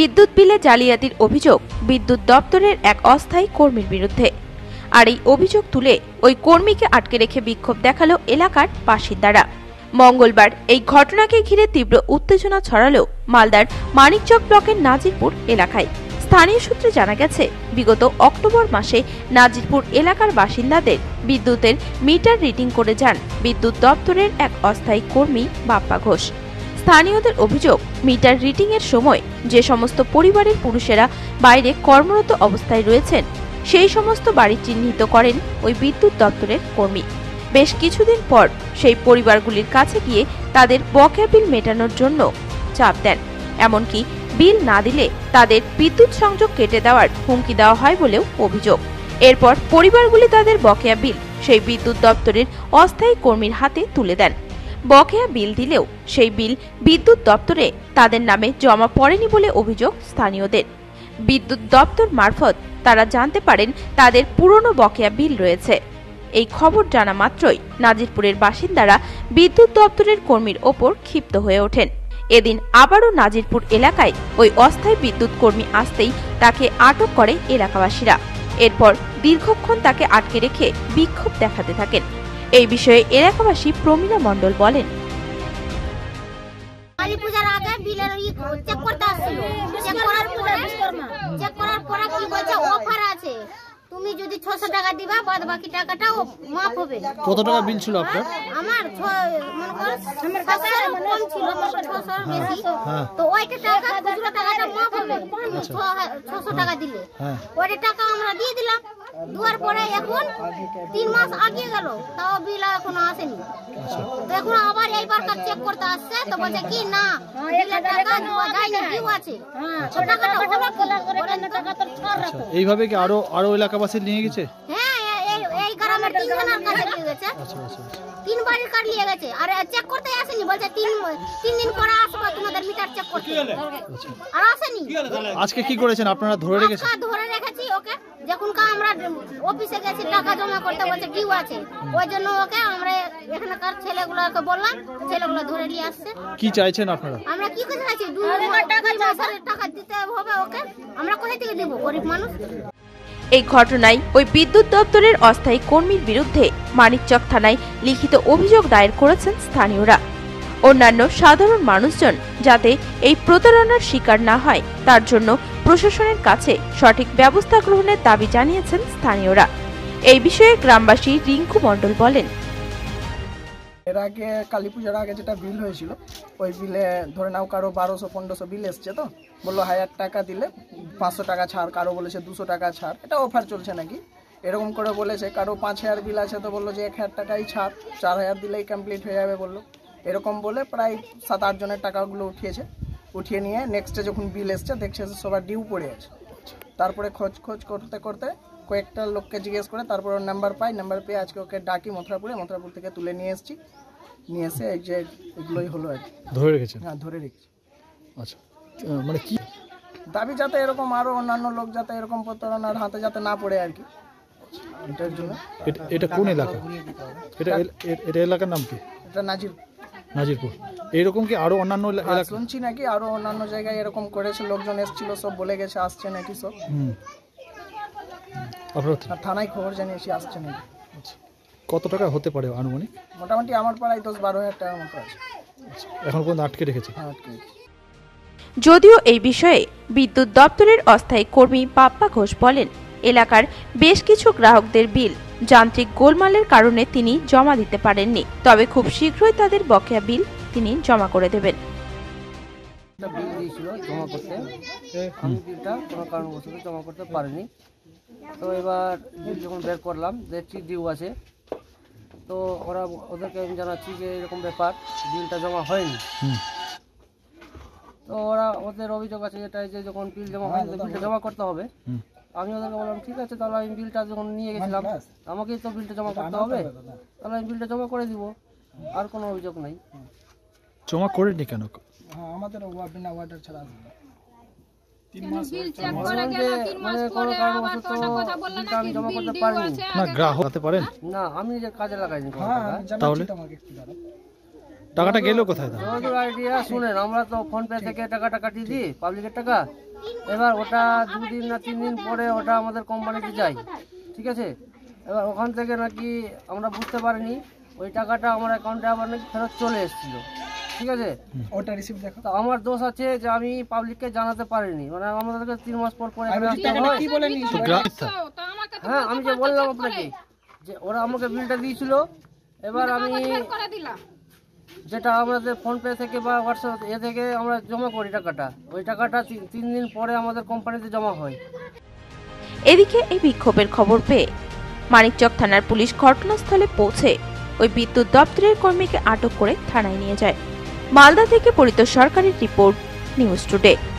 বিদ্যুৎ বিলে জালিয়াতির অভিযোগ বিদ্যুৎ দপ্তরের এক অস্থায়ী কর্মীর বিরুদ্ধে। আর এই অভিযোগ তুলে ওই কর্মীকে আটকে রেখে বিক্ষোভ দেখালো এলাকার বাসিন্দারা। মঙ্গলবার এই ঘটনাকে ঘিরে তীব্র উত্তেজনা ছড়ালো মালদার মানিকচক ব্লকের নাজিরপুর এলাকায়। স্থানীয় সূত্রে জানা গেছে, বিগত অক্টোবর মাসে নাজিরপুর এলাকার বাসিন্দাদের বিদ্যুতের মিটার রিডিং করে যান বিদ্যুৎ দপ্তরের এক অস্থায়ী কর্মী বাপ্পা ঘোষ। স্থানীয়দের অভিযোগ, মিটার রিডিং এর সময় যে সমস্ত পরিবারের পুরুষেরা বাইরে কর্মরত অবস্থায় রয়েছেন সেই সমস্ত বাড়ি চিহ্নিত করেন ওই বিদ্যুৎ দপ্তরের কর্মী। বেশ কিছুদিন পর সেই পরিবারগুলির কাছে গিয়ে তাদের বকেয়া বিল মেটানোর জন্য চাপ দেন। এমনকি বিল না দিলে তাদের বিদ্যুৎ সংযোগ কেটে দেওয়ার হুমকি দেওয়া হয় বলেও অভিযোগ। এরপর পরিবারগুলি তাদের বকেয়া বিল সেই বিদ্যুৎ দপ্তরের অস্থায়ী কর্মীর হাতে তুলে দেন। বকেয়া বিল দিলেও সেই বিল বিদ্যুৎ দপ্তরে তাদের নামে জমা পড়েনি বলে অভিযোগ স্থানীয়দের। বিদ্যুৎ দপ্তর মারফত তারা জানতে পারেন তাদের পুরনো বকেয়া বিল রয়েছে। এই খবর জানা মাত্রই নাজিরপুরের বাসিন্দারা বিদ্যুৎ দপ্তরের কর্মীর ওপর ক্ষিপ্ত হয়ে ওঠেন। এদিন আবারও নাজিরপুর এলাকায় ওই অস্থায়ী বিদ্যুৎ কর্মী আসতেই তাকে আটক করে এলাকাবাসীরা। এরপর দীর্ঘক্ষণ তাকে আটকে রেখে বিক্ষোভ দেখাতে থাকেন। এই বিষয়ে এলাকাবাসী প্রমীলা মণ্ডল বলেন, কালী পূজার আগে বিলের চেক করতে আসছিল। চেক করার পরে কি বলছে অফার আছে, তুমি যদি 600 টাকা দিবা বাদ বাকি টাকাটা মাফ হবে। কত টাকা বিল ছিল আপনার? আমার মনে করো কম ছিল, 600 বেশি। তো ওইটা টাকা খুচরো টাকাটা মাফ হবে 600 টাকা দিলে। ওইটা টাকা আমরা দিয়ে দিলাম। দুয়ার পরে এখন 3 মাস আগে গেল, তাও বিল এখনো আসেনি। তো এখন আবার এইবার চেক করতে আসছে, তো বলছে কি না বিলের টাকা দেওয়া যায়নি, ডিউ আছে। টাকাটা হলো টাকা তো ছাড় রাখো। এইভাবে কি আরো এলাকাবাসী নিয়ে গেছে? হ্যাঁ, এই গ্রামের 3 জনের কাছে নিয়ে গেছে। 3 বাড়ির কার্ড নিয়ে গেছে। আর চেক করতে আসেনি, বলছে 3 দিন পরে আসবে তোমাদের মিটার চেক করতে। আর আসেনি। আজকে কি করেছেন আপনারা? ধরে রেখেছেন? ধরে রেখেছি ওকে। যখন আমরা অফিসে গেছি টাকা জমা করতে, বলছে ডিউ আছে। ওই জন্য ওকে আমরা এখানকার ছেলেগুলোকে বললাম, ছেলেগুলো ধরে নিয়ে আসছে। কি চাইছেন আপনারা? আমরা কি করে চাইছি 2 টাকা দিতে হবে ওকে। আমরা কোথা থেকে দেব, গরিব মানুষ। এই ঘটনায় ওই বিদ্যুৎ দপ্তরের অস্থায়ী কর্মীর বিরুদ্ধে মানিকচক থানায় লিখিত অভিযোগ দায়ের করেছেন স্থানীয়রা। অন্যান্য সাধারণ মানুষজন যাতে এই প্রতারণার শিকার না হয় তার জন্য প্রশাসনের কাছে সঠিক ব্যবস্থা গ্রহণের দাবি জানিয়েছেন স্থানীয়রা। এই বিষয়ে গ্রামবাসী রিঙ্কু মণ্ডল বলেন, এর আগে কালী পূজার আগে যেটা বিল হয়েছিল, ওই বিলে ধরে নাও কারো 1200-1500 বিল এসছে। তো বললো 1000 টাকা দিলে 500 টাকা ছাড়, কারো বলেছে 200 টাকা ছাড়, এটা অফার চলছে নাকি এরকম করে বলেছে। কারো 5000 বিল আছে, তো বললো যে 1000 টাকাই ছাড়, 4000 দিলেই কমপ্লিট হয়ে যাবে বললো। এরকম বলে প্রায় 7-8 জনের টাকাগুলো উঠিয়ে নিয়ে নেক্সটে যখন বিল এসছে দেখছে সবার ডিউ পড়ে আছে। তারপরে খোঁজ করতে করতে কয়েকটা লোককে জিজ্ঞেস করে তারপর ওর নাম্বার পেয়ে আজকে ওকে ডাকি মথুরাপুর থেকে তুলে নিয়ে এসেছি। নিয়ে এসে এই যে এগুলোই হলো আর কি। ধরে রেখেছেন? হ্যাঁ, ধরে রেখেছি। আচ্ছা, মানে কি দাবি যাতে এরকম আরো অন্যান্য লোক যাতে এরকম প্রতারণার হাতে যাতে না পড়ে আর কি, এটার জন্য। এটা কোন এলাকা? এটা এলাকার নাম কি? এটা নাজিরপুর। এইরকম কি আরো অন্যান্য এলাকা? শুনছি নাকি আরো অন্যান্য জায়গায় এরকম করেছে, লোকজন এসেছিল, সব বলে গেছে আসছে নাকি সব। থানায় খবর জানিয়েছি, আসছে নাকি। কত টাকা হতে পারে আনুমানিক? মোটামুটি আমার পাড়ায় 10-12 হাজার টাকার মতো আছে। এখন পর্যন্ত আটকে রেখেছে? যদিও এই বিষয়ে বিদ্যুৎ দপ্তরের অস্থায়ী কর্মী বাপ্পা ঘোষ বলেন, এলাকার বেশ কিছু গ্রাহকদের বিল যান্ত্রিক গোলমালের কারণে তিনি জমা দিতে পারেননি, তবে খুব শীঘ্রই তাদের বকেয়া বিল তিনি জমা করে দেবেন। বিল দিয়েছিল জমা করতে, আমি বিলটা কোনো কারণবশত জমা করতে পারিনি। তো এবার বিল যখন বের করলাম দেখছি ডিউ আছে। তো ওদেরকে আমি জানাচ্ছি যে এরকম ব্যাপার, বিলটা জমা হয়নি। তো ওদের অভিযোগ আছে এটাই যে যখন বিল জমা হয়নি বিলটা জমা করতে হবে। আমি ওদেরকে বললাম ঠিক আছে, তাহলে আমি বিলটা যখন নিয়ে গেছিলাম আমাকেই তো বিলটা জমা করতে হবে, তাহলে আমি বিলটা জমা করে দিব, আর কোনো অভিযোগ নাই। জমা করেনি কেন? আমাদের বিনা ওয়াটার ছাড়া না, গ্রাহক হতে পারেন না, আমি যে কাজে লাগাইনি। তাহলে টাকাটা গেল কোথায়? শুনেন, আমরা তো ফোন পে থেকে টাকাটা কাটিয়ে দিই, পাবলিকের টাকা। এবার ওটা 2 দিন না 3 দিন পরে ওটা আমাদের কোম্পানিতে যায়, ঠিক আছে। এবার ওখান থেকে নাকি আমরা বুঝতে পারিনি ওই টাকাটা আমার অ্যাকাউন্টে আবার নাকি ফেরত চলে এসেছিল, ঠিক আছে। ওটা রিসিপ্ট দেখো। তো আমার দোষ আছে যে আমি পাবলিককে জানাতে পারিনি, মানে আমাদেরকে 3 মাস পর পরে কি বলে নিয়েছিল? হ্যাঁ আমি যে বললাম আপনাকে যে ওরা আমাকে বিলটা দিয়েছিল, এবার আমি যেটা আমাদের ফোনপে থেকে বা হোয়াটসঅ্যাপ থেকে আমরা জমা করি টাকাটা, ওই টাকাটা 3 দিন পরে আমাদের কোম্পানিতে জমা হয়। এদিকে এই বিক্ষোভের খবর পেয়ে মানিকচক থানার পুলিশ ঘটনাস্থলে পৌঁছে ওই বিদ্যুৎ দপ্তরের কর্মীকে আটক করে থানায় নিয়ে যায়। মালদা থেকে পরিত সরকারের রিপোর্ট, নিউজ টুডে।